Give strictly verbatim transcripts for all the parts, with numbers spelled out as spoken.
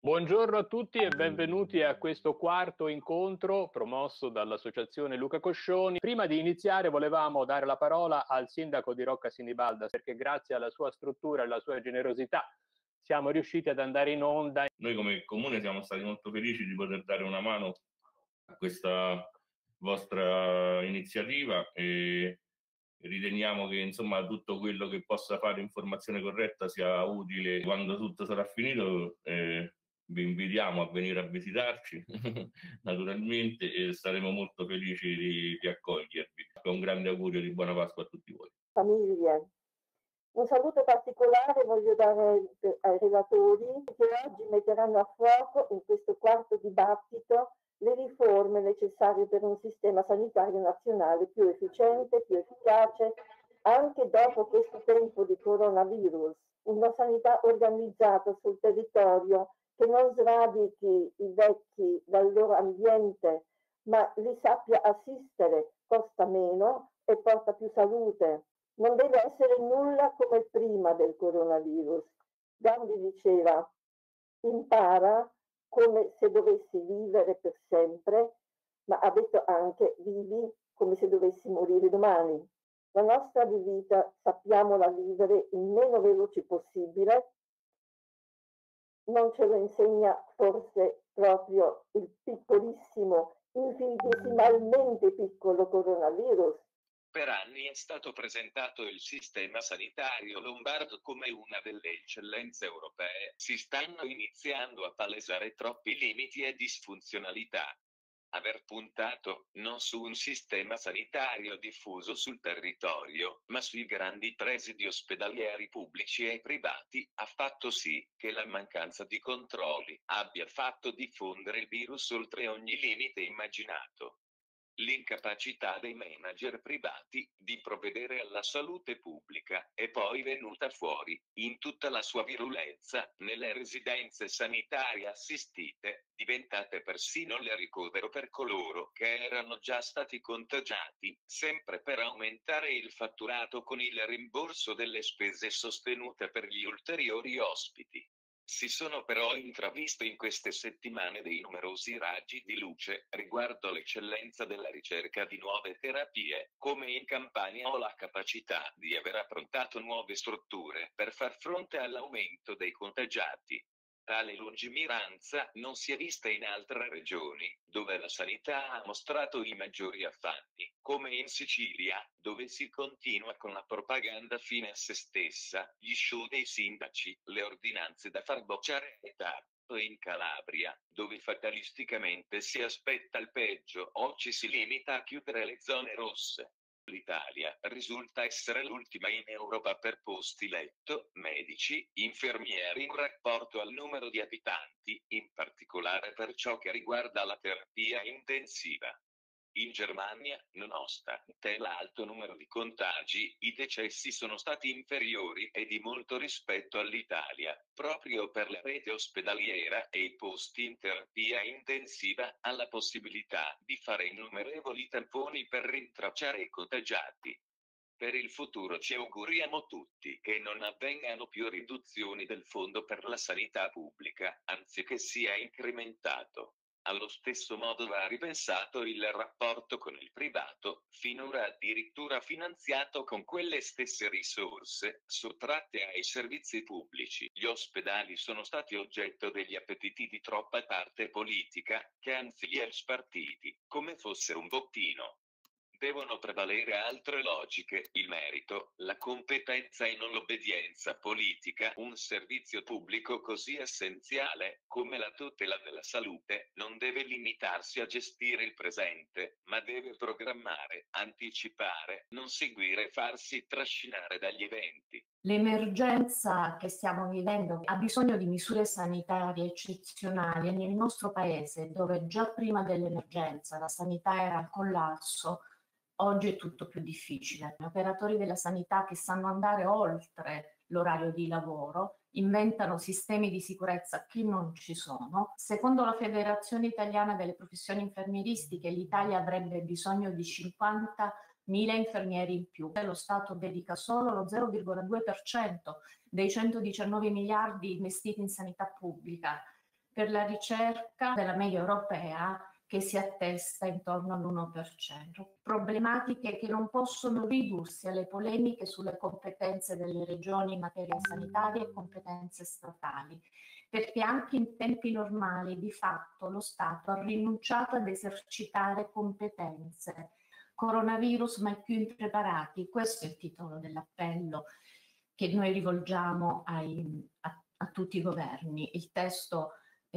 Buongiorno a tutti e benvenuti a questo quarto incontro promosso dall'Associazione Luca Coscioni. Prima di iniziare volevamo dare la parola al sindaco di Rocca Sinibalda, perché grazie alla sua struttura e alla sua generosità siamo riusciti ad andare in onda. Noi come comune siamo stati molto felici di poter dare una mano a questa vostra iniziativa e riteniamo che insomma tutto quello che possa fare informazione corretta sia utile quando tutto sarà finito. Eh, vi invitiamo a venire a visitarci naturalmente e saremo molto felici di, di accogliervi. Un grande augurio di buona Pasqua a tutti voi. Famiglie. Un saluto particolare voglio dare ai relatori che oggi metteranno a fuoco in questo quarto dibattito le riforme necessarie per un sistema sanitario nazionale più efficiente, più efficace, anche dopo questo tempo di coronavirus. Una sanità organizzata sul territorio che non sradichi i vecchi dal loro ambiente, ma li sappia assistere, costa meno e porta più salute. Non deve essere nulla come prima del coronavirus. Gandhi diceva: impara come se dovessi vivere per sempre, ma ha detto anche vivi come se dovessi morire domani. La nostra vita sappiamola vivere il meno veloce possibile. Non ce lo insegna forse proprio il piccolissimo, infinitesimalmente piccolo coronavirus? Per anni è stato presentato il sistema sanitario lombardo come una delle eccellenze europee. Si stanno iniziando a palesare troppi limiti e disfunzionalità. Aver puntato non su un sistema sanitario diffuso sul territorio, ma sui grandi presidi ospedalieri pubblici e privati, ha fatto sì che la mancanza di controlli abbia fatto diffondere il virus oltre ogni limite immaginato. L'incapacità dei manager privati di provvedere alla salute pubblica è poi venuta fuori, in tutta la sua virulenza, nelle residenze sanitarie assistite, diventate persino il ricovero per coloro che erano già stati contagiati, sempre per aumentare il fatturato con il rimborso delle spese sostenute per gli ulteriori ospiti. Si sono però intraviste in queste settimane dei numerosi raggi di luce riguardo l'eccellenza della ricerca di nuove terapie, come in Campania o la capacità di aver approntato nuove strutture per far fronte all'aumento dei contagiati. Tale lungimiranza non si è vista in altre regioni, dove la sanità ha mostrato i maggiori affanni, come in Sicilia, dove si continua con la propaganda fine a se stessa, gli show dei sindaci, le ordinanze da far bocciare e TAR, e in Calabria, dove fatalisticamente si aspetta il peggio o ci si limita a chiudere le zone rosse. L'Italia risulta essere l'ultima in Europa per posti letto, medici, infermieri in rapporto al numero di abitanti, in particolare per ciò che riguarda la terapia intensiva. In Germania, nonostante l'alto numero di contagi, i decessi sono stati inferiori e di molto rispetto all'Italia, proprio per la rete ospedaliera e i posti in terapia intensiva, alla possibilità di fare innumerevoli tamponi per rintracciare i contagiati. Per il futuro ci auguriamo tutti che non avvengano più riduzioni del fondo per la sanità pubblica, anzi che sia incrementato. Allo stesso modo va ripensato il rapporto con il privato, finora addirittura finanziato con quelle stesse risorse, sottratte ai servizi pubblici. Gli ospedali sono stati oggetto degli appetiti di troppa parte politica, che anzi li ha spartiti, come fossero un bottino. Devono prevalere altre logiche, il merito, la competenza e non l'obbedienza politica. Un servizio pubblico così essenziale, come la tutela della salute, non deve limitarsi a gestire il presente, ma deve programmare, anticipare, non seguire e farsi trascinare dagli eventi. L'emergenza che stiamo vivendo ha bisogno di misure sanitarie eccezionali e nel nostro paese, dove già prima dell'emergenza la sanità era al collasso, oggi è tutto più difficile. Gli operatori della sanità che sanno andare oltre l'orario di lavoro inventano sistemi di sicurezza che non ci sono. Secondo la Federazione Italiana delle Professioni Infermieristiche, l'Italia avrebbe bisogno di cinquantamila infermieri in più. Lo Stato dedica solo lo zero virgola due per cento dei centodiciannove miliardi investiti in sanità pubblica. per la ricerca della media europea che si attesta intorno all'uno per cento. Problematiche che non possono ridursi alle polemiche sulle competenze delle regioni in materia sanitaria e competenze statali, perché anche in tempi normali di fatto lo Stato ha rinunciato ad esercitare competenze. Coronavirus mai più impreparati, questo è il titolo dell'appello che noi rivolgiamo ai, a, a tutti i governi. Il testo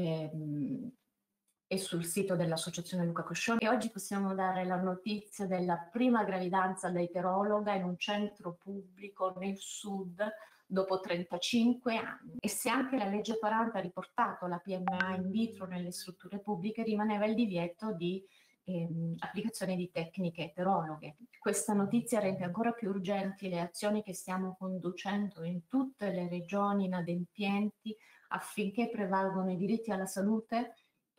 ehm, è sul sito dell'Associazione Luca Coscioni e oggi possiamo dare la notizia della prima gravidanza da eterologa in un centro pubblico nel sud dopo trentacinque anni. E se anche la legge quaranta ha riportato la P M A in vitro nelle strutture pubbliche, rimaneva il divieto di ehm, applicazione di tecniche eterologhe. Questa notizia rende ancora più urgenti le azioni che stiamo conducendo in tutte le regioni inadempienti affinché prevalgano i diritti alla salute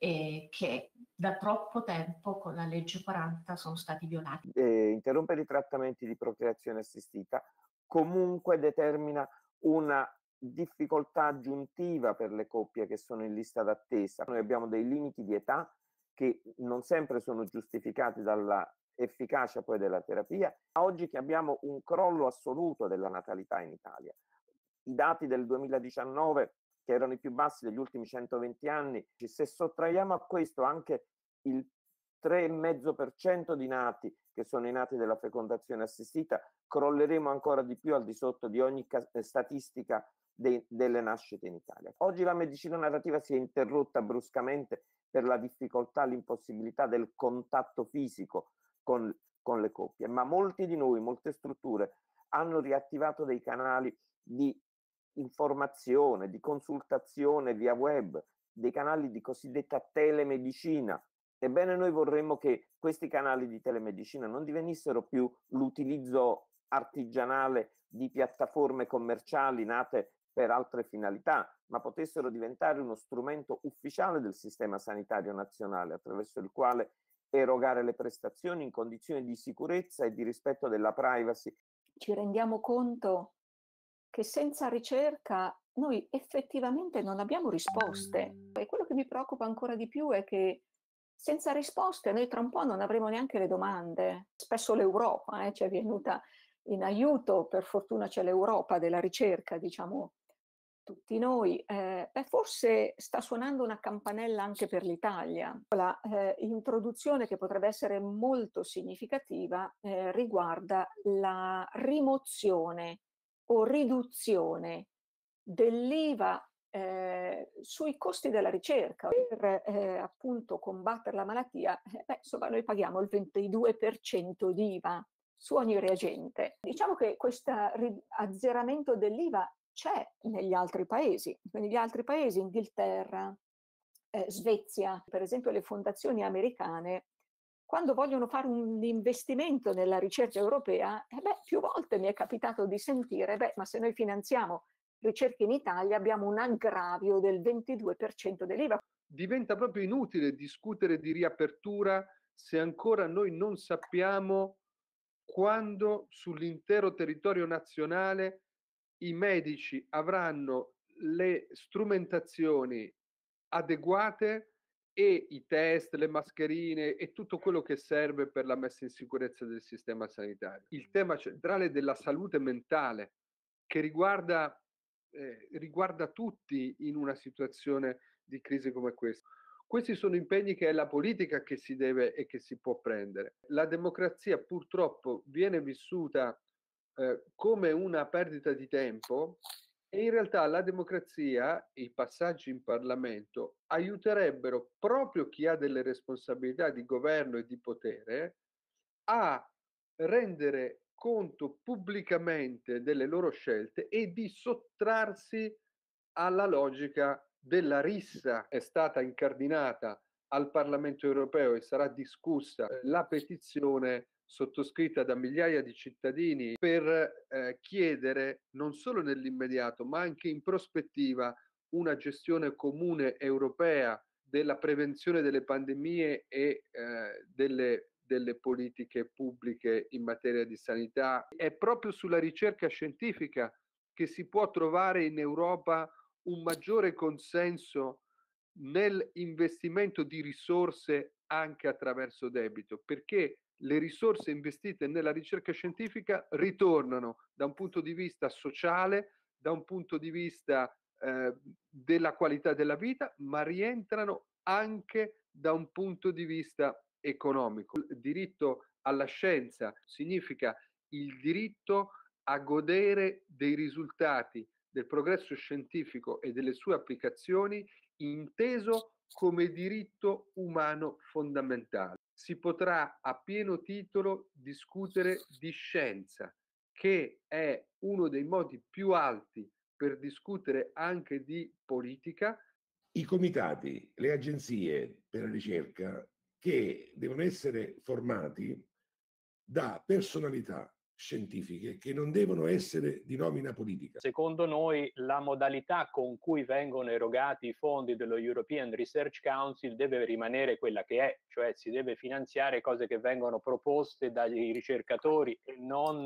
e che da troppo tempo con la legge quaranta sono stati violati. Eh, interrompere i trattamenti di procreazione assistita comunque determina una difficoltà aggiuntiva per le coppie che sono in lista d'attesa. Noi abbiamo dei limiti di età che non sempre sono giustificati dalla efficacia poi della terapia. Oggi che abbiamo un crollo assoluto della natalità in Italia, i dati del duemiladiciannove che erano i più bassi degli ultimi centoventi anni, se sottraiamo a questo anche il tre virgola cinque per cento di nati che sono i nati della fecondazione assistita, crolleremo ancora di più al di sotto di ogni statistica de delle nascite in Italia. Oggi la medicina narrativa si è interrotta bruscamente per la difficoltà, l'impossibilità del contatto fisico con, con le coppie, ma molti di noi, molte strutture hanno riattivato dei canali di informazione, di consultazione via web, dei canali di cosiddetta telemedicina. Ebbene, noi vorremmo che questi canali di telemedicina non divenissero più l'utilizzo artigianale di piattaforme commerciali nate per altre finalità, ma potessero diventare uno strumento ufficiale del sistema sanitario nazionale, attraverso il quale erogare le prestazioni in condizioni di sicurezza e di rispetto della privacy. Ci rendiamo conto che senza ricerca noi effettivamente non abbiamo risposte. E quello che mi preoccupa ancora di più è che senza risposte noi tra un po' non avremo neanche le domande. Spesso l'Europa eh, ci è venuta in aiuto, per fortuna c'è l'Europa della ricerca, diciamo tutti noi. Eh, beh, forse sta suonando una campanella anche per l'Italia. La eh, introduzione, che potrebbe essere molto significativa, eh, riguarda la rimozione o riduzione dell'I V A eh, sui costi della ricerca. Per eh, appunto combattere la malattia, eh, beh, insomma, noi paghiamo il ventidue per cento di I V A su ogni reagente. Diciamo che questo azzeramento dell'I V A c'è negli altri paesi, negli altri paesi, Inghilterra, eh, Svezia, per esempio le fondazioni americane, quando vogliono fare un investimento nella ricerca europea, eh beh, più volte mi è capitato di sentire, beh, ma se noi finanziamo ricerca in Italia abbiamo un aggravio del ventidue per cento dell'I V A. Diventa proprio inutile discutere di riapertura se ancora noi non sappiamo quando sull'intero territorio nazionale i medici avranno le strumentazioni adeguate e i test, le mascherine e tutto quello che serve per la messa in sicurezza del sistema sanitario. Il tema centrale della salute mentale, che riguarda, eh, riguarda tutti in una situazione di crisi come questa. Questi sono impegni che è la politica che si deve e che si può prendere. La democrazia purtroppo viene vissuta eh, come una perdita di tempo, e in realtà la democrazia, i passaggi in Parlamento aiuterebbero proprio chi ha delle responsabilità di governo e di potere a rendere conto pubblicamente delle loro scelte e di sottrarsi alla logica della rissa. È stata incardinata al Parlamento europeo e sarà discussa la petizione sottoscritta da migliaia di cittadini per eh, chiedere non solo nell'immediato ma anche in prospettiva una gestione comune europea della prevenzione delle pandemie e eh, delle, delle politiche pubbliche in materia di sanità. È proprio sulla ricerca scientifica che si può trovare in Europa un maggiore consenso nell'investimento di risorse anche attraverso debito, perché le risorse investite nella ricerca scientifica ritornano da un punto di vista sociale, da un punto di vista eh, della qualità della vita, ma rientrano anche da un punto di vista economico. Il diritto alla scienza significa il diritto a godere dei risultati del progresso scientifico e delle sue applicazioni, inteso come diritto umano fondamentale. Si potrà a pieno titolo discutere di scienza, che è uno dei modi più alti per discutere anche di politica. I comitati, le agenzie per la ricerca che devono essere formati da personalità scientifiche che non devono essere di nomina politica. Secondo noi la modalità con cui vengono erogati i fondi dello European Research Council deve rimanere quella che è, cioè si deve finanziare cose che vengono proposte dai ricercatori e non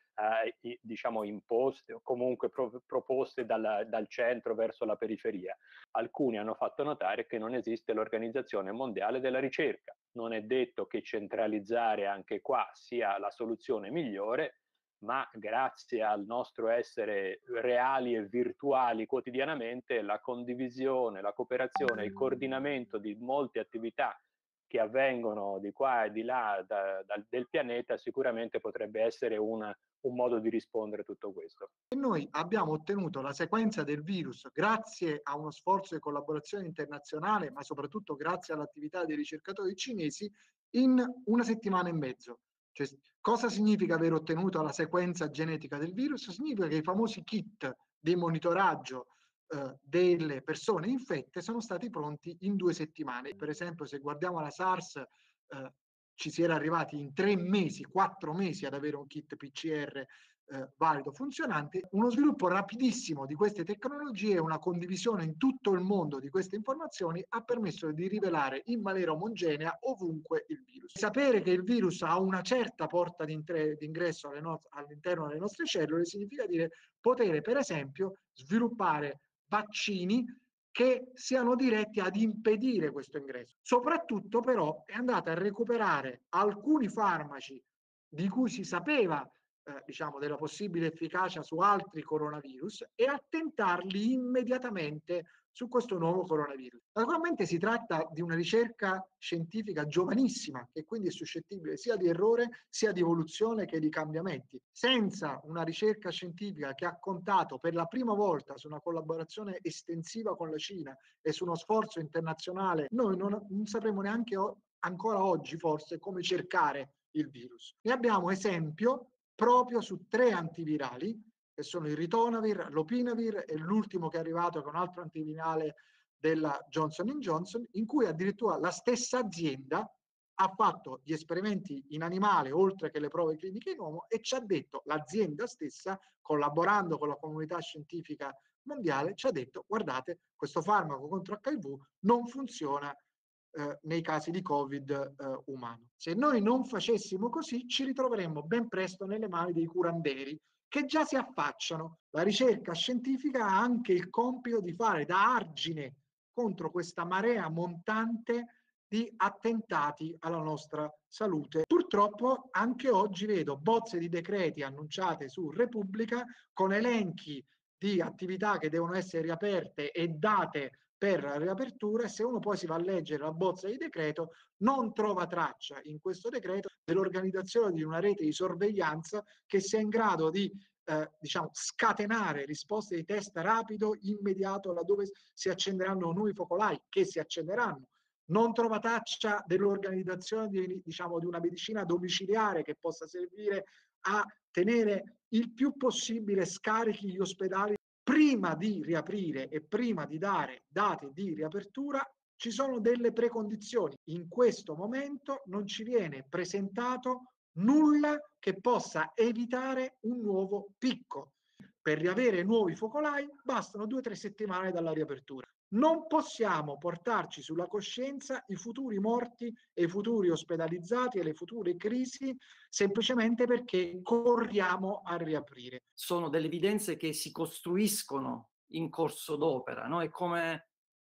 eh, diciamo imposte o comunque pro- proposte dal, dal centro verso la periferia. Alcuni hanno fatto notare che non esiste l'Organizzazione Mondiale della Ricerca. Non è detto che centralizzare anche qua sia la soluzione migliore, ma grazie al nostro essere reali e virtuali quotidianamente, la condivisione, la cooperazione, il coordinamento di molte attività che avvengono di qua e di là da, da, del pianeta sicuramente potrebbe essere una, un modo di rispondere a tutto questo. E noi abbiamo ottenuto la sequenza del virus grazie a uno sforzo di collaborazione internazionale, ma soprattutto grazie all'attività dei ricercatori cinesi, in una settimana e mezzo. Cioè, cosa significa aver ottenuto la sequenza genetica del virus? Significa che i famosi kit di monitoraggio eh, delle persone infette sono stati pronti in due settimane. Per esempio, se guardiamo la SARS, eh, ci si era arrivati in tre mesi, quattro mesi ad avere un kit P C R eh, valido, funzionante. Uno sviluppo rapidissimo di queste tecnologie e una condivisione in tutto il mondo di queste informazioni ha permesso di rivelare in maniera omogenea ovunque il virus. Sapere che il virus ha una certa porta d'ingresso alle no- all'interno delle nostre cellule significa dire poter, per esempio, sviluppare vaccini che siano diretti ad impedire questo ingresso. Soprattutto però è andata a recuperare alcuni farmaci di cui si sapeva eh, diciamo della possibile efficacia su altri coronavirus e a tentarli immediatamente su questo nuovo coronavirus. Naturalmente si tratta di una ricerca scientifica giovanissima che quindi è suscettibile sia di errore sia di evoluzione che di cambiamenti. Senza una ricerca scientifica che ha contato per la prima volta su una collaborazione estensiva con la Cina e su uno sforzo internazionale, noi non, non sapremo neanche o, ancora oggi forse come cercare il virus. Ne abbiamo esempio proprio su tre antivirali, che sono il ritonavir, l'opinavir e l'ultimo che è arrivato, che è un altro antivirale della Johnson and Johnson, in cui addirittura la stessa azienda ha fatto gli esperimenti in animale, oltre che le prove cliniche in uomo, e ci ha detto, l'azienda stessa, collaborando con la comunità scientifica mondiale, ci ha detto, guardate, questo farmaco contro acca i vu non funziona Eh, nei casi di Covid eh, umano. Se noi non facessimo così, ci ritroveremmo ben presto nelle mani dei curanderi che già si affacciano. La ricerca scientifica ha anche il compito di fare da argine contro questa marea montante di attentati alla nostra salute. Purtroppo anche oggi vedo bozze di decreti annunciate su Repubblica con elenchi di attività che devono essere riaperte e date per la riapertura, e se uno poi si va a leggere la bozza di decreto non trova traccia in questo decreto dell'organizzazione di una rete di sorveglianza che sia in grado di eh, diciamo scatenare risposte di test rapido immediato laddove si accenderanno nuovi focolai, che si accenderanno. Non trova traccia dell'organizzazione di, diciamo, di una medicina domiciliare che possa servire a tenere il più possibile scarichi gli ospedali. Prima di riaprire e prima di dare dati di riapertura ci sono delle precondizioni. In questo momento non ci viene presentato nulla che possa evitare un nuovo picco. Per riavere nuovi focolai bastano due o tre settimane dalla riapertura. Non possiamo portarci sulla coscienza i futuri morti e i futuri ospedalizzati e le future crisi semplicemente perché corriamo a riaprire. Sono delle evidenze che si costruiscono in corso d'opera, no? È come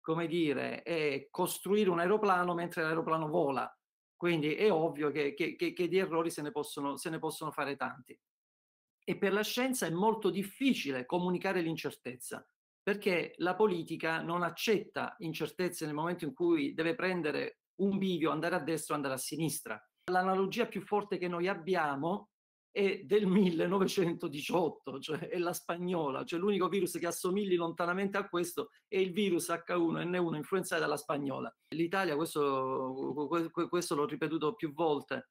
come dire, è costruire un aeroplano mentre l'aeroplano vola. Quindi è ovvio che, che, che, che di errori se ne, possono, se ne possono fare tanti. E per la scienza è molto difficile comunicare l'incertezza, perché la politica non accetta incertezze nel momento in cui deve prendere un bivio, andare a destra o andare a sinistra. L'analogia più forte che noi abbiamo è del millenovecentodiciotto, cioè è la spagnola, cioè l'unico virus che assomigli lontanamente a questo è il virus acca uno enne uno influenzato dalla spagnola. L'Italia, questo, questo l'ho ripetuto più volte,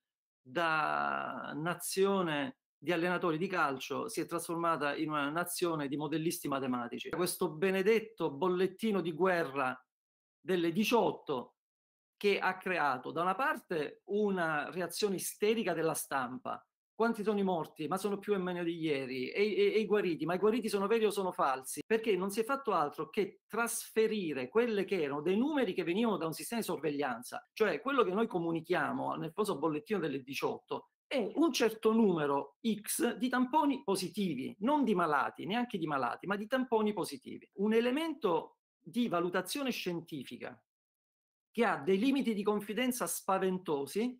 da nazione di allenatori di calcio si è trasformata in una nazione di modellisti matematici. Questo benedetto bollettino di guerra delle diciotto che ha creato da una parte una reazione isterica della stampa. Quanti sono i morti? Ma sono più e meno di ieri. E, e, e i guariti? Ma i guariti sono veri o sono falsi? Perché non si è fatto altro che trasferire quelle che erano dei numeri che venivano da un sistema di sorveglianza, cioè quello che noi comunichiamo nel famoso bollettino delle diciotto è un certo numero X di tamponi positivi, non di malati, neanche di malati, ma di tamponi positivi. Un elemento di valutazione scientifica che ha dei limiti di confidenza spaventosi,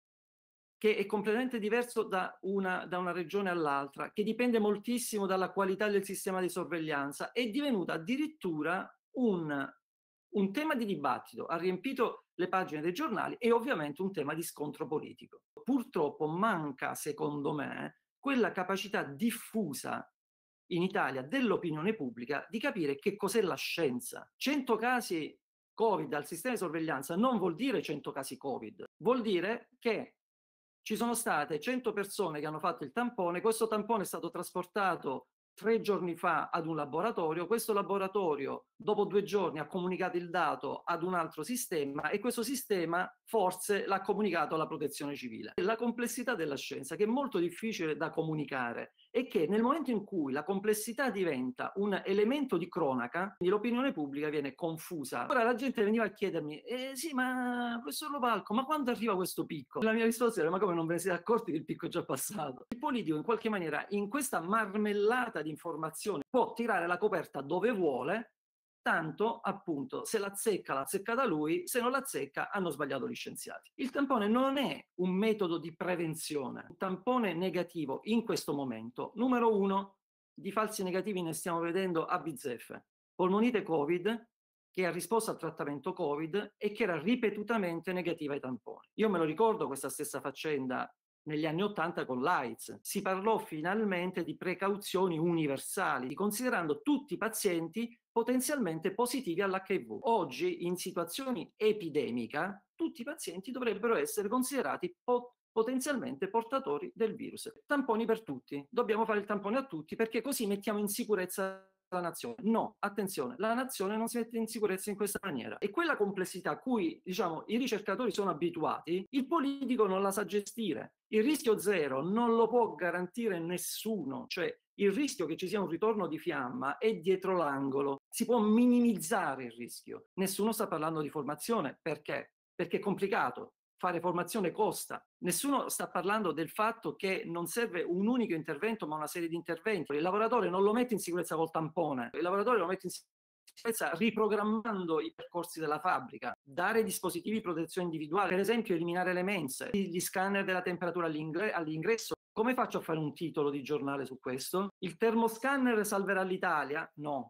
che è completamente diverso da una, da una regione all'altra, che dipende moltissimo dalla qualità del sistema di sorveglianza, è divenuta addirittura un, un tema di dibattito, ha riempito le pagine dei giornali e ovviamente un tema di scontro politico. Purtroppo manca, secondo me, quella capacità diffusa in Italia dell'opinione pubblica di capire che cos'è la scienza. cento casi Covid al sistema di sorveglianza non vuol dire cento casi Covid, vuol dire che ci sono state cento persone che hanno fatto il tampone, questo tampone è stato trasportato tre giorni fa ad un laboratorio, questo laboratorio dopo due giorni ha comunicato il dato ad un altro sistema e questo sistema forse l'ha comunicato alla protezione civile. La complessità della scienza, che è molto difficile da comunicare, è che nel momento in cui la complessità diventa un elemento di cronaca, l'opinione pubblica viene confusa. Ora la gente veniva a chiedermi, eh sì, ma professor Lo Palco, ma quando arriva questo picco? La mia risposta era, ma come non ve ne siete accorti che il picco è già passato? Il politico in qualche maniera in questa marmellata di informazioni può tirare la coperta dove vuole, tanto appunto se l'azzecca l'ha azzeccata lui, se non l'azzecca hanno sbagliato gli scienziati. Il tampone non è un metodo di prevenzione. Un tampone negativo in questo momento, numero uno, di falsi negativi ne stiamo vedendo a bizzeffe. Polmonite Covid, che ha risposto al trattamento Covid e che era ripetutamente negativa ai tamponi. Io me lo ricordo questa stessa faccenda negli anni Ottanta con l'AIDS. Si parlò finalmente di precauzioni universali, considerando tutti i pazienti potenzialmente positivi all'acca i vu. Oggi, in situazioni epidemiche, tutti i pazienti dovrebbero essere considerati po- potenzialmente portatori del virus. Tamponi per tutti. Dobbiamo fare il tampone a tutti perché così mettiamo in sicurezza la nazione. No, attenzione, la nazione non si mette in sicurezza in questa maniera. E quella complessità a cui, diciamo, i ricercatori sono abituati, il politico non la sa gestire. Il rischio zero non lo può garantire nessuno, cioè il rischio che ci sia un ritorno di fiamma è dietro l'angolo. Si può minimizzare il rischio. Nessuno sta parlando di formazione. Perché? Perché è complicato. Fare formazione costa. Nessuno sta parlando del fatto che non serve un unico intervento, ma una serie di interventi. Il lavoratore non lo mette in sicurezza col tampone, il lavoratore lo mette in sicurezza riprogrammando i percorsi della fabbrica, dare dispositivi di protezione individuale, per esempio eliminare le mense, gli scanner della temperatura all'ingre- all'ingresso. Come faccio a fare un titolo di giornale su questo? Il termoscanner salverà l'Italia? No.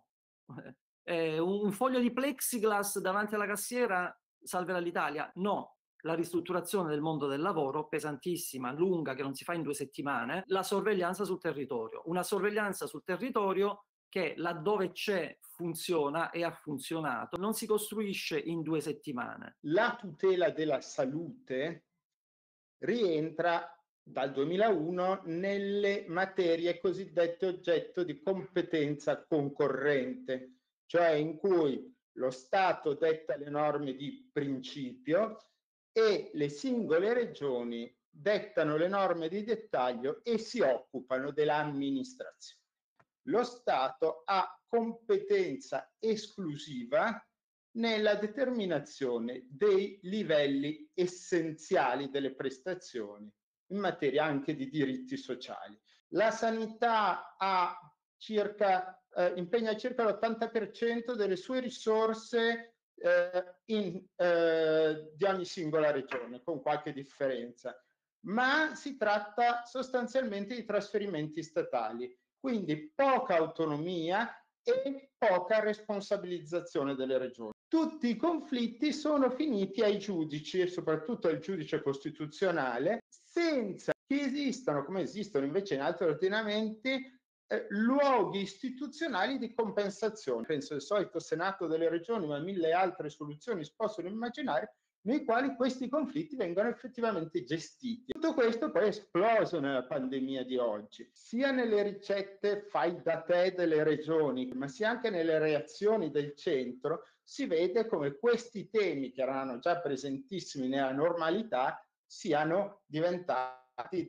Eh, un foglio di plexiglass davanti alla cassiera salverà l'Italia? No. La ristrutturazione del mondo del lavoro, pesantissima, lunga, che non si fa in due settimane, la sorveglianza sul territorio. Una sorveglianza sul territorio che laddove c'è funziona e ha funzionato, non si costruisce in due settimane. La tutela della salute rientra dal duemilauno nelle materie cosiddette oggetto di competenza concorrente, cioè in cui lo Stato detta le norme di principio e le singole regioni dettano le norme di dettaglio e si occupano dell'amministrazione. Lo Stato ha competenza esclusiva nella determinazione dei livelli essenziali delle prestazioni in materia anche di diritti sociali. La sanità ha circa, eh, impegna circa l'ottanta per cento delle sue risorse eh, in, eh, di ogni singola regione, con qualche differenza, ma si tratta sostanzialmente di trasferimenti statali, quindi poca autonomia e poca responsabilizzazione delle regioni. Tutti i conflitti sono finiti ai giudici e soprattutto al giudice costituzionale, senza che esistano, come esistono invece in altri ordinamenti, eh, luoghi istituzionali di compensazione. Penso al solito Senato delle Regioni, ma mille altre soluzioni si possono immaginare, nei quali questi conflitti vengono effettivamente gestiti. Tutto questo poi è esploso nella pandemia di oggi, sia nelle ricette fai da te delle regioni, ma sia anche nelle reazioni del centro. Si vede come questi temi, che erano già presentissimi nella normalità, siano diventati,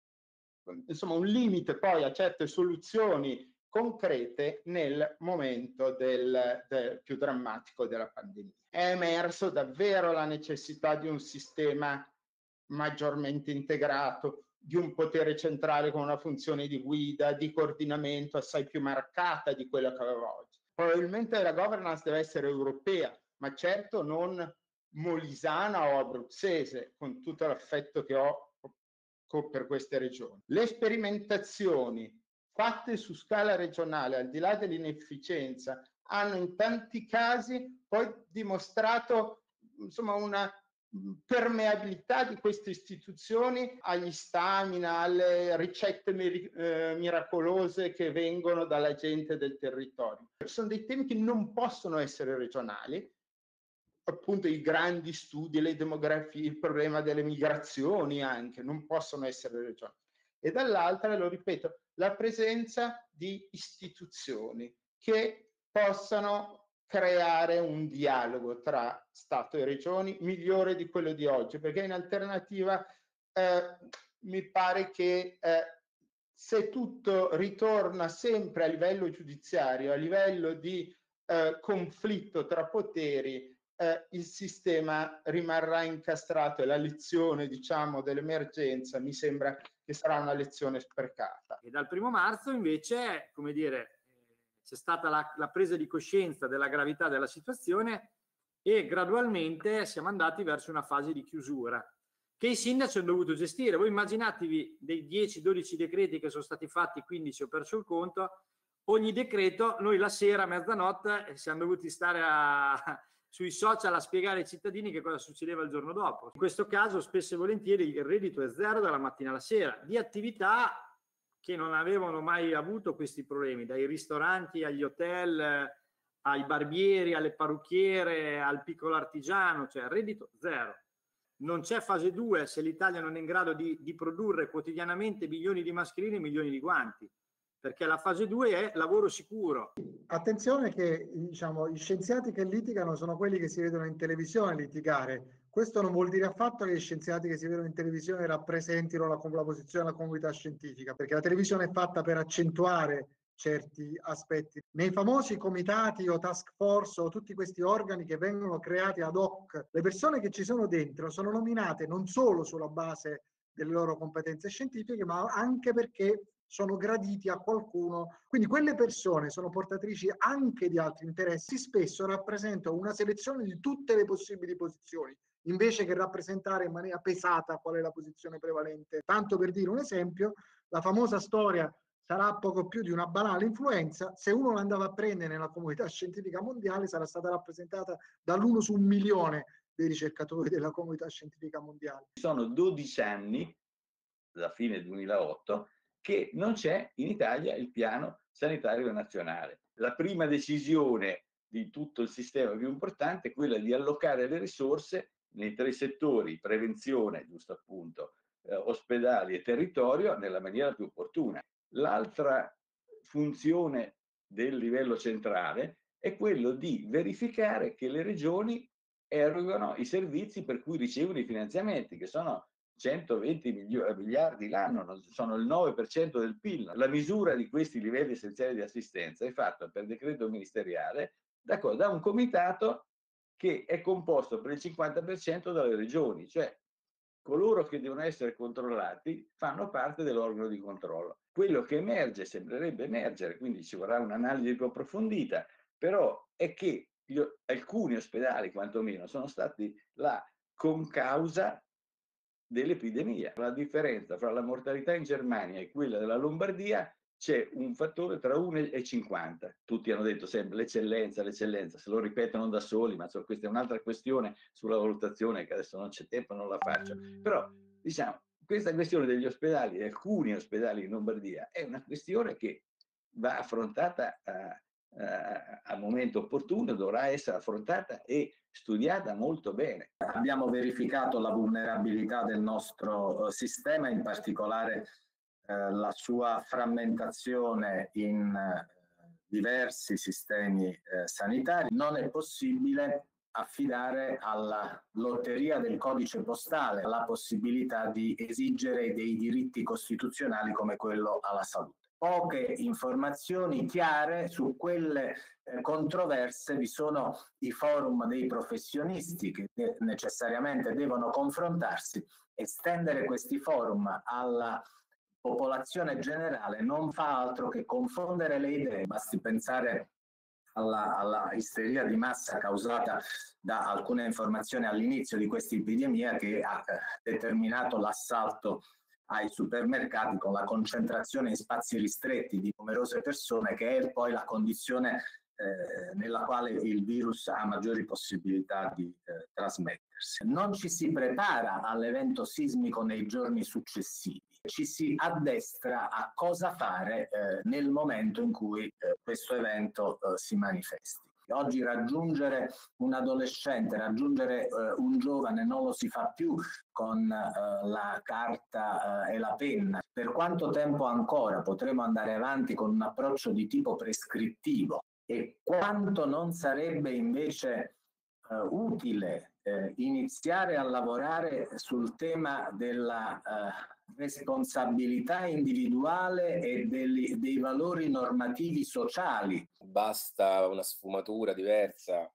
insomma, un limite poi a certe soluzioni concrete nel momento del, del più drammatico della pandemia. È emerso davvero la necessità di un sistema maggiormente integrato, di un potere centrale con una funzione di guida, di coordinamento assai più marcata di quella che aveva oggi. Probabilmente la governance deve essere europea, ma certo non molisana o abruzzese, con tutto l'affetto che ho per queste regioni. Le sperimentazioni fatte su scala regionale, al di là dell'inefficienza, hanno in tanti casi poi dimostrato, insomma, una permeabilità di queste istituzioni agli stamina, alle ricette mir- eh, miracolose che vengono dalla gente del territorio. Sono dei temi che non possono essere regionali, appunto i grandi studi, le demografie, il problema delle migrazioni anche, non possono essere regionali. E dall'altra, lo ripeto, la presenza di istituzioni che possano creare un dialogo tra Stato e regioni migliore di quello di oggi, perché in alternativa eh, mi pare che eh, se tutto ritorna sempre a livello giudiziario, a livello di eh, conflitto tra poteri, eh, il sistema rimarrà incastrato e la lezione, diciamo, dell'emergenza mi sembra che sarà una lezione sprecata. E dal primo marzo invece, come dire, c'è stata la, la presa di coscienza della gravità della situazione e gradualmente siamo andati verso una fase di chiusura che i sindaci hanno dovuto gestire. Voi immaginatevi dei dieci dodici decreti che sono stati fatti, quindici ho perso il conto, ogni decreto, noi la sera a mezzanotte siamo dovuti stare a, sui social a spiegare ai cittadini che cosa succedeva il giorno dopo. In questo caso spesso e volentieri il reddito è zero dalla mattina alla sera, di attività che non avevano mai avuto questi problemi, dai ristoranti agli hotel, ai barbieri, alle parrucchiere, al piccolo artigiano, cioè reddito zero. Non c'è fase due se l'Italia non è in grado di, di produrre quotidianamente milioni di mascherine e milioni di guanti, perché la fase due è lavoro sicuro. Attenzione che, diciamo, gli scienziati che litigano sono quelli che si vedono in televisione litigare. Questo non vuol dire affatto che gli scienziati che si vedono in televisione rappresentino la, la posizione della comunità scientifica, perché la televisione è fatta per accentuare certi aspetti. Nei famosi comitati o task force o tutti questi organi che vengono creati ad hoc, le persone che ci sono dentro sono nominate non solo sulla base delle loro competenze scientifiche, ma anche perché sono graditi a qualcuno. Quindi quelle persone sono portatrici anche di altri interessi, spesso rappresentano una selezione di tutte le possibili posizioni, invece che rappresentare in maniera pesata qual è la posizione prevalente. Tanto per dire un esempio, la famosa storia sarà poco più di una banale influenza, se uno l'andava a prendere nella comunità scientifica mondiale sarà stata rappresentata dall'uno su un milione dei ricercatori della comunità scientifica mondiale. Sono dodici anni, da fine duemilaotto, che non c'è in Italia il piano sanitario nazionale. La prima decisione di tutto il sistema più importante è quella di allocare le risorse nei tre settori, prevenzione, giusto appunto, eh, ospedali e territorio, nella maniera più opportuna. L'altra funzione del livello centrale è quello di verificare che le regioni erogano i servizi per cui ricevono i finanziamenti, che sono centoventi miliardi l'anno, sono il nove per cento del P I L. La misura di questi livelli essenziali di assistenza è fatta per decreto ministeriale da, da un comitato che è composto per il cinquanta per cento dalle regioni, cioè coloro che devono essere controllati fanno parte dell'organo di controllo. Quello che emerge, sembrerebbe emergere, quindi ci vorrà un'analisi più approfondita, però è che gli, alcuni ospedali quantomeno sono stati la concausa dell'epidemia. La differenza fra la mortalità in Germania e quella della Lombardia c'è un fattore tra uno e cinquanta. Tutti hanno detto sempre l'eccellenza, l'eccellenza, se lo ripetono da soli, ma so, questa è un'altra questione sulla valutazione che adesso non c'è tempo, non la faccio. Però, diciamo, questa questione degli ospedali, alcuni ospedali in Lombardia, è una questione che va affrontata a, a, al momento opportuno, dovrà essere affrontata e studiata molto bene. Abbiamo verificato la vulnerabilità del nostro uh, sistema, in particolare uh, la sua frammentazione in uh, diversi sistemi uh, sanitari. Non è possibile affidare alla lotteria del codice postale la possibilità di esigere dei diritti costituzionali come quello alla salute. Poche informazioni chiare su quelle eh, controverse, vi sono i forum dei professionisti che de- necessariamente devono confrontarsi. Estendere questi forum alla popolazione generale non fa altro che confondere le idee. Basti pensare alla, alla isteria di massa causata da alcune informazioni all'inizio di questa epidemia che ha eh, determinato l'assalto ai supermercati con la concentrazione in spazi ristretti di numerose persone, che è poi la condizione eh, nella quale il virus ha maggiori possibilità di eh, trasmettersi. Non ci si prepara all'evento sismico nei giorni successivi, ci si addestra a cosa fare eh, nel momento in cui eh, questo evento eh, si manifesti. Oggi raggiungere un adolescente, raggiungere eh, un giovane non lo si fa più con eh, la carta eh, e la penna. Per quanto tempo ancora potremo andare avanti con un approccio di tipo prescrittivo, e quanto non sarebbe invece eh, utile eh, iniziare a lavorare sul tema della eh, responsabilità individuale e dei, dei valori normativi sociali. Basta una sfumatura diversa,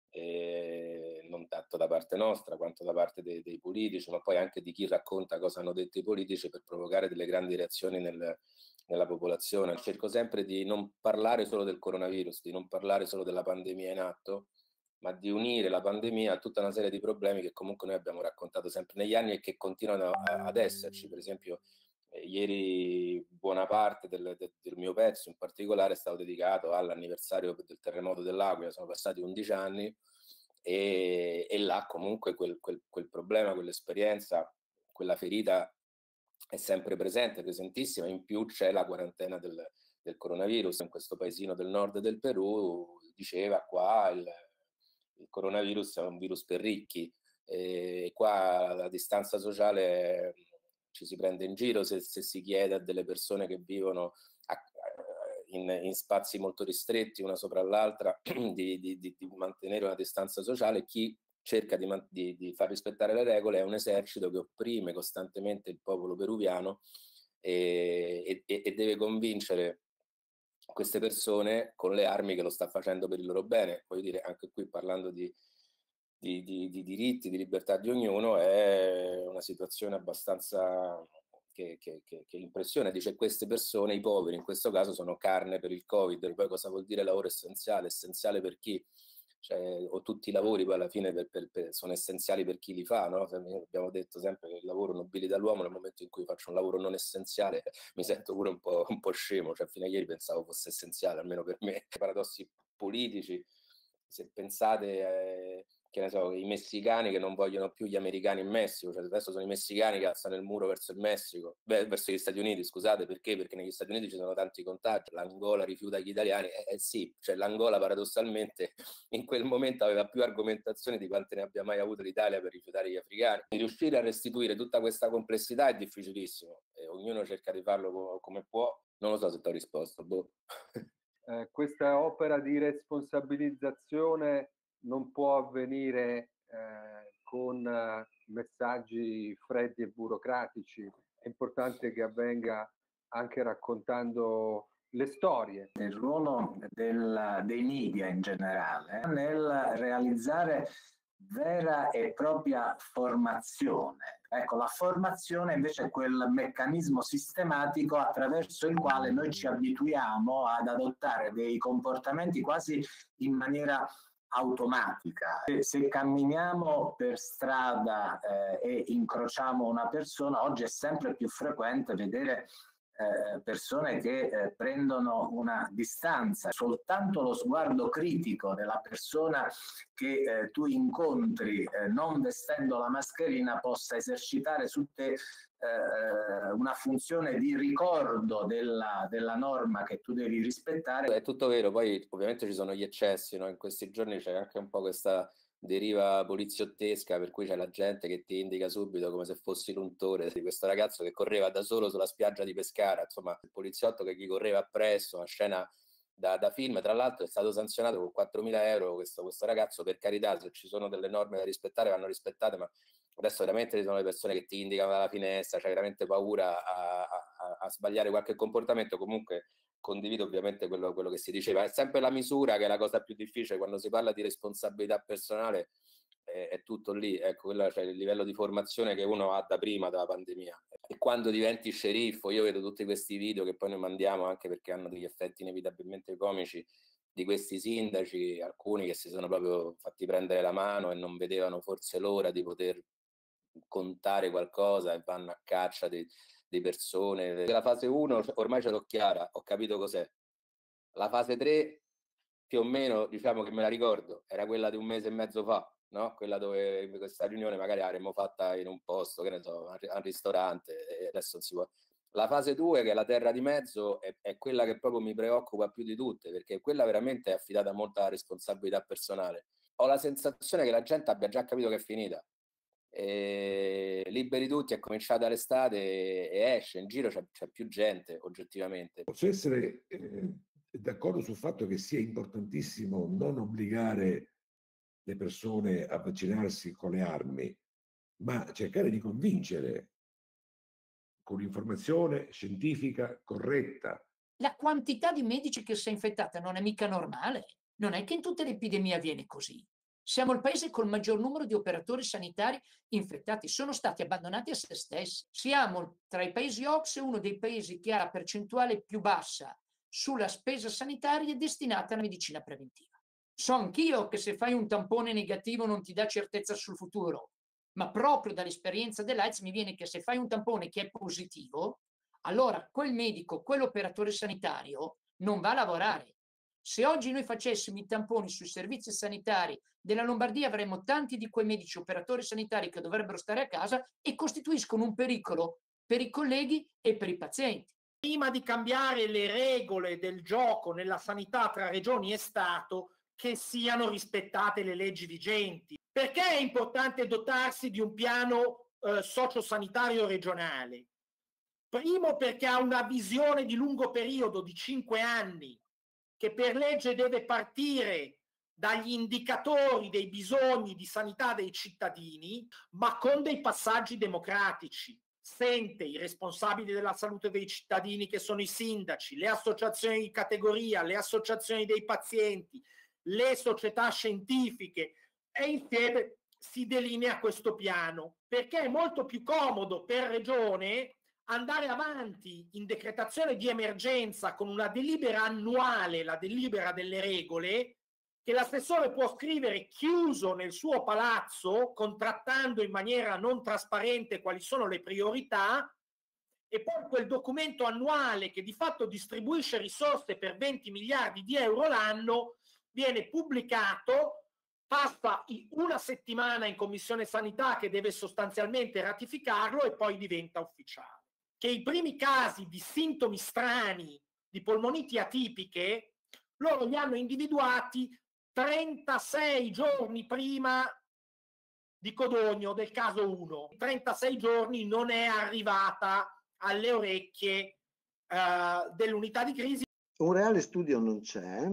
eh, non tanto da parte nostra quanto da parte dei, dei politici, ma poi anche di chi racconta cosa hanno detto i politici, per provocare delle grandi reazioni nel, nella popolazione. Cerco sempre di non parlare solo del coronavirus, di non parlare solo della pandemia in atto, ma di unire la pandemia a tutta una serie di problemi che comunque noi abbiamo raccontato sempre negli anni e che continuano a, ad esserci. Per esempio, eh, ieri buona parte del, del, del mio pezzo in particolare è stato dedicato all'anniversario del terremoto dell'Aquila. Sono passati undici anni e, e là comunque quel, quel, quel problema, quell'esperienza, quella ferita è sempre presente, presentissima. In più c'è la quarantena del, del coronavirus. In questo paesino del nord del Perù diceva qua il il coronavirus è un virus per ricchi, e qua la distanza sociale ci si prende in giro se, se si chiede a delle persone che vivono a, in, in spazi molto ristretti una sopra l'altra di, di, di, di mantenere una distanza sociale. Chi cerca di, di, di far rispettare le regole è un esercito che opprime costantemente il popolo peruviano e, e, e deve convincere queste persone con le armi che lo sta facendo per il loro bene. Voglio dire, anche qui parlando di, di, di, di diritti, di libertà di ognuno, è una situazione abbastanza che, che, che, che impressiona. Dice, queste persone, i poveri in questo caso, sono carne per il Covid. Poi cosa vuol dire lavoro essenziale? Essenziale per chi? Cioè, o tutti i lavori poi alla fine per, per, per, sono essenziali per chi li fa, no? Abbiamo detto sempre che il lavoro nobilita l'uomo. Nel momento in cui faccio un lavoro non essenziale mi sento pure un po', un po' scemo, cioè fino a ieri pensavo fosse essenziale, almeno per me. Paradossi politici, se pensate eh, che ne so, i messicani che non vogliono più gli americani in Messico, cioè adesso sono i messicani che alzano il muro verso il Messico, beh, verso gli Stati Uniti, scusate, perché? Perché negli Stati Uniti ci sono tanti contagi, l'Angola rifiuta gli italiani, eh, eh sì, cioè l'Angola paradossalmente in quel momento aveva più argomentazioni di quante ne abbia mai avuto l'Italia per rifiutare gli africani. Riuscire a restituire tutta questa complessità è difficilissimo e ognuno cerca di farlo co- come può. Non lo so se ti ho risposto, boh. Eh, questa opera di responsabilizzazione non può avvenire eh, con eh, messaggi freddi e burocratici. È importante che avvenga anche raccontando le storie. Il ruolo del, dei media in generale nel realizzare vera e propria formazione. Ecco, la formazione invece è quel meccanismo sistematico attraverso il quale noi ci abituiamo ad adottare dei comportamenti quasi in maniera automatica. Se camminiamo per strada eh, e incrociamo una persona, oggi è sempre più frequente vedere eh, persone che eh, prendono una distanza. Soltanto lo sguardo critico della persona che eh, tu incontri eh, non vestendo la mascherina possa esercitare su te eh, una funzione di ricordo della, della norma che tu devi rispettare. È tutto vero, poi ovviamente ci sono gli eccessi, no? In questi giorni c'è anche un po' questa deriva poliziottesca, per cui c'è la gente che ti indica subito come se fossi l'untore di questo ragazzo che correva da solo sulla spiaggia di Pescara, insomma il poliziotto che gli correva appresso, una scena da, da film. Tra l'altro è stato sanzionato con quattromila euro questo, questo ragazzo. Per carità, se ci sono delle norme da rispettare vanno rispettate, ma adesso veramente ci sono le persone che ti indicano dalla finestra, c'è veramente paura a, a, a sbagliare qualche comportamento. Comunque condivido ovviamente quello, quello che si diceva, è sempre la misura che è la cosa più difficile quando si parla di responsabilità personale, eh, è tutto lì, ecco, quello, cioè il livello di formazione che uno ha da prima della pandemia. E quando diventi sceriffo, io vedo tutti questi video che poi noi mandiamo anche perché hanno degli effetti inevitabilmente comici, di questi sindaci, alcuni che si sono proprio fatti prendere la mano e non vedevano forse l'ora di poter contare qualcosa e vanno a caccia di, di persone. La fase uno ormai ce l'ho chiara, ho capito cos'è. La fase tre più o meno, diciamo che me la ricordo, era quella di un mese e mezzo fa, no? Quella dove questa riunione magari l'avremmo fatta in un posto, che ne so, al ristorante, e adesso non si può. La fase due, che è la terra di mezzo, è, è quella che proprio mi preoccupa più di tutte, perché quella veramente è affidata molta alla responsabilità personale. Ho la sensazione che la gente abbia già capito che è finita. E liberi tutti, è cominciata l'estate e esce in giro, c'è, c'è più gente oggettivamente. Posso essere eh, d'accordo sul fatto che sia importantissimo non obbligare le persone a vaccinarsi con le armi, ma cercare di convincere con l'informazione scientifica corretta. La quantità di medici che si è infettata non è mica normale, non è che in tutte le epidemie avviene così. Siamo il paese col maggior numero di operatori sanitari infettati, sono stati abbandonati a se stessi. Siamo tra i paesi O C S E uno dei paesi che ha la percentuale più bassa sulla spesa sanitaria destinata alla medicina preventiva. So anch'io che se fai un tampone negativo non ti dà certezza sul futuro, ma proprio dall'esperienza dell'AIDS mi viene che se fai un tampone che è positivo, allora quel medico, quell'operatore sanitario non va a lavorare. Se oggi noi facessimo i tamponi sui servizi sanitari della Lombardia avremmo tanti di quei medici operatori sanitari che dovrebbero stare a casa e costituiscono un pericolo per i colleghi e per i pazienti. Prima di cambiare le regole del gioco nella sanità tra regioni e Stato, che siano rispettate le leggi vigenti. Perché è importante dotarsi di un piano eh, sociosanitario regionale? Primo, perché ha una visione di lungo periodo di cinque anni, che per legge deve partire dagli indicatori dei bisogni di sanità dei cittadini, ma con dei passaggi democratici. Sente i responsabili della salute dei cittadini, che sono i sindaci, le associazioni di categoria, le associazioni dei pazienti, le società scientifiche, e insieme si delinea questo piano, perché è molto più comodo per regione andare avanti in decretazione di emergenza con una delibera annuale, la delibera delle regole, che l'assessore può scrivere chiuso nel suo palazzo, contrattando in maniera non trasparente quali sono le priorità, e poi quel documento annuale che di fatto distribuisce risorse per venti miliardi di euro l'anno viene pubblicato, passa una settimana in Commissione Sanità che deve sostanzialmente ratificarlo e poi diventa ufficiale. Che i primi casi di sintomi strani di polmoniti atipiche loro li hanno individuati trentasei giorni prima di Codogno, del caso uno. trentasei giorni non è arrivata alle orecchie uh, dell'unità di crisi. Un reale studio non c'è.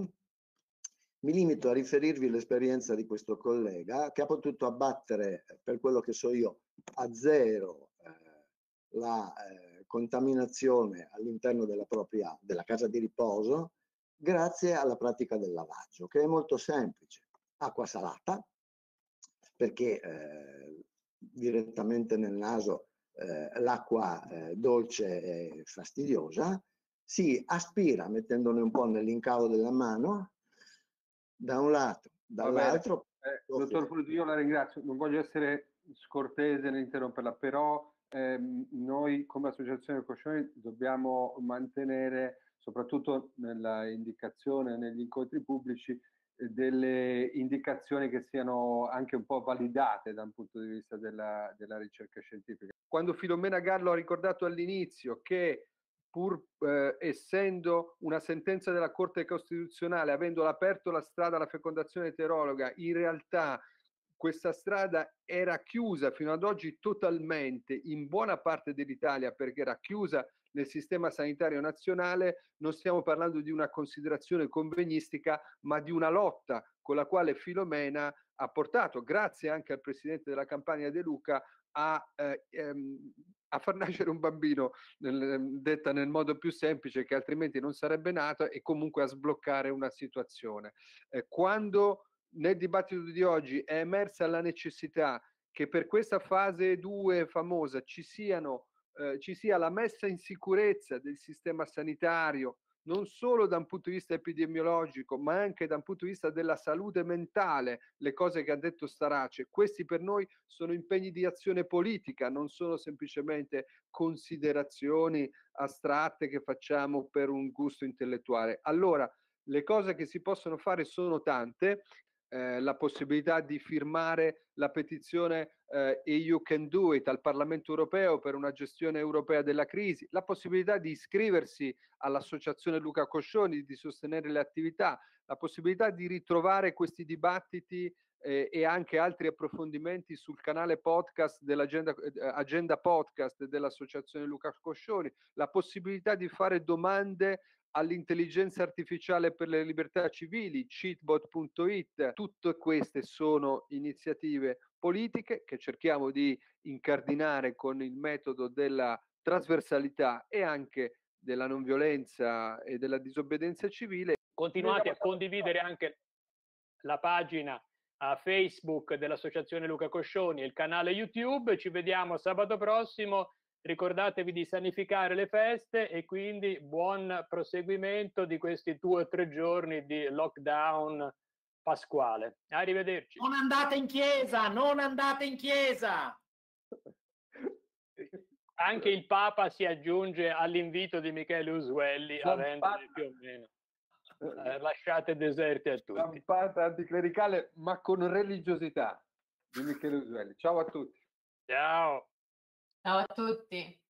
Mi limito a riferirvi l'esperienza di questo collega che ha potuto abbattere, per quello che so io, a zero eh, la eh, contaminazione all'interno della propria della casa di riposo grazie alla pratica del lavaggio, che è molto semplice. Acqua salata, perché eh, direttamente nel naso eh, l'acqua eh, dolce è fastidiosa, si aspira mettendone un po' nell'incavo della mano, da un lato, dall'altro... Eh, dottor Frutti, io la ringrazio, non voglio essere scortese nell'interromperla, però ehm, noi come Associazione Coscioni dobbiamo mantenere, soprattutto nella indicazione, negli incontri pubblici, eh, delle indicazioni che siano anche un po' validate da un punto di vista della, della ricerca scientifica. Quando Filomena Gallo ha ricordato all'inizio che pur eh, essendo una sentenza della Corte Costituzionale, avendo aperto la strada alla fecondazione eterologa, in realtà questa strada era chiusa fino ad oggi totalmente in buona parte dell'Italia, perché era chiusa nel sistema sanitario nazionale. Non stiamo parlando di una considerazione convegnistica, ma di una lotta con la quale Filomena ha portato, grazie anche al presidente della Campania De Luca, a, eh, ehm, a far nascere un bambino, nel, detta nel modo più semplice, che altrimenti non sarebbe nato, e comunque a sbloccare una situazione. Eh, quando nel dibattito di oggi è emersa la necessità che per questa fase due famosa ci siano, eh, ci sia la messa in sicurezza del sistema sanitario, non solo da un punto di vista epidemiologico, ma anche da un punto di vista della salute mentale, le cose che ha detto Starace, questi per noi sono impegni di azione politica, non sono semplicemente considerazioni astratte che facciamo per un gusto intellettuale. Allora, le cose che si possono fare sono tante. Eh, la possibilità di firmare la petizione eh, E U Can Do It al Parlamento europeo per una gestione europea della crisi, la possibilità di iscriversi all'Associazione Luca Coscioni, di sostenere le attività, la possibilità di ritrovare questi dibattiti eh, e anche altri approfondimenti sul canale podcast dell'Agenda eh, Agenda Podcast dell'Associazione Luca Coscioni, la possibilità di fare domande all'intelligenza artificiale per le libertà civili, cheatbot punto it. Tutte queste sono iniziative politiche che cerchiamo di incardinare con il metodo della trasversalità e anche della non violenza e della disobbedienza civile. Continuate a condividere anche la pagina a Facebook dell'Associazione Luca Coscioni e il canale YouTube. Ci vediamo sabato prossimo. Ricordatevi di sanificare le feste e quindi buon proseguimento di questi due o tre giorni di lockdown pasquale. Arrivederci. Non andate in chiesa, non andate in chiesa. Anche il Papa si aggiunge all'invito di Michele Usuelli, avendoli più o meno eh, lasciate deserti a tutti. Campata anticlericale, ma con religiosità, di Michele Usuelli. Ciao a tutti. Ciao. Ciao a tutti.